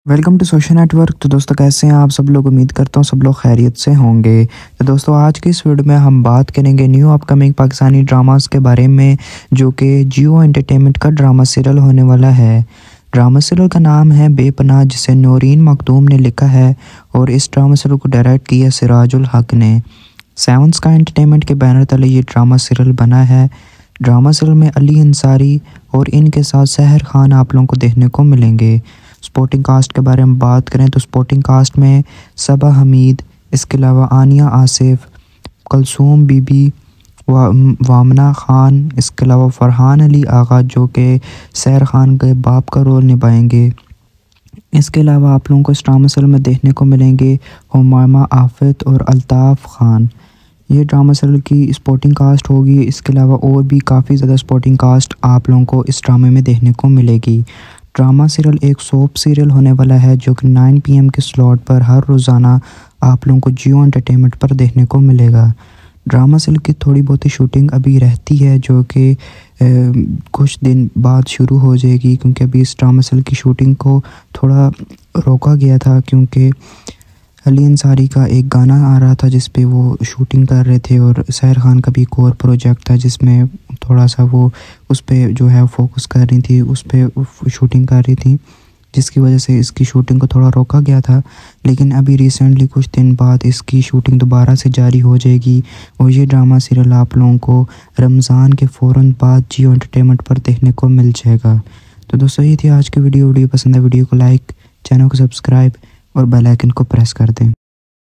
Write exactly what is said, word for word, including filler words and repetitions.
Welcome to social network. तो दोस्तों कैसे हैं आप सब लोग। उम्मीद करता हूँ सब लोग खैरियत से होंगे। तो दोस्तों आज की इस वीडियो में हम बात करेंगे न्यू अपकमिंग पाकिस्तानी ड्रामास के बारे में, जो कि जियो एंटरटेनमेंट का ड्रामा सीरियल होने वाला है। ड्रामा सीरियल का नाम है बेपनाह, जिसे नौरीन मखदूम ने लिखा है और इस ड्रामा सीरियल को डायरेक्ट किया सिराजुल हक ने। सेवन स्काई एंटरटेनमेंट के बैनर तले ये ड्रामा सीरियल बना है। ड्रामा सीरियल में अली अंसारी और इनके साथ सहर खान आप लोगों को देखने को मिलेंगे। स्पोर्टिंग कास्ट के बारे में बात करें तो स्पोर्टिंग कास्ट में सबा हमीद, इसके अलावा आनिया आसिफ, कलसूम बीबी, वा, वामना खान, इसके अलावा फरहान अली आगा जो कि सहर खान के बाप का रोल निभाएंगे। इसके अलावा आप लोगों को इस ड्रामा सीरियल में देखने को मिलेंगे हुमामा आफिद और अल्ताफ़ खान। ये ड्रामा सीरियल की स्पोर्टिंग कास्ट होगी। इसके अलावा और भी काफ़ी ज़्यादा स्पोर्टिंग कास्ट आप लोगों को इस ड्रामे में देखने को मिलेगी। ड्रामा सीरियल एक सोप सीरियल होने वाला है जो कि नाइन पी एम के स्लॉट पर हर रोज़ाना आप लोगों को जियो एंटरटेनमेंट पर देखने को मिलेगा। ड्रामा सीरियल की थोड़ी बहुत ही शूटिंग अभी रहती है, जो कि कुछ दिन बाद शुरू हो जाएगी, क्योंकि अभी इस ड्रामा सीरियल की शूटिंग को थोड़ा रोका गया था, क्योंकि अली अंसारी का एक गाना आ रहा था जिस पे वो शूटिंग कर रहे थे, और सहर खान का भी एक और प्रोजेक्ट था जिसमें थोड़ा सा वो उस पे जो है फोकस कर रही थी, उस पे शूटिंग कर रही थी, जिसकी वजह से इसकी शूटिंग को थोड़ा रोका गया था। लेकिन अभी रिसेंटली कुछ दिन बाद इसकी शूटिंग दोबारा से जारी हो जाएगी और ये ड्रामा सीरियल आप लोगों को रमज़ान के फ़ौरन बाद जियो एंटरटेनमेंट पर देखने को मिल जाएगा। तो दोस्तों ये थी आज की वीडियो। वीडियो पसंद है वीडियो को लाइक, चैनल को सब्सक्राइब और बेल आइकन को प्रेस कर दें।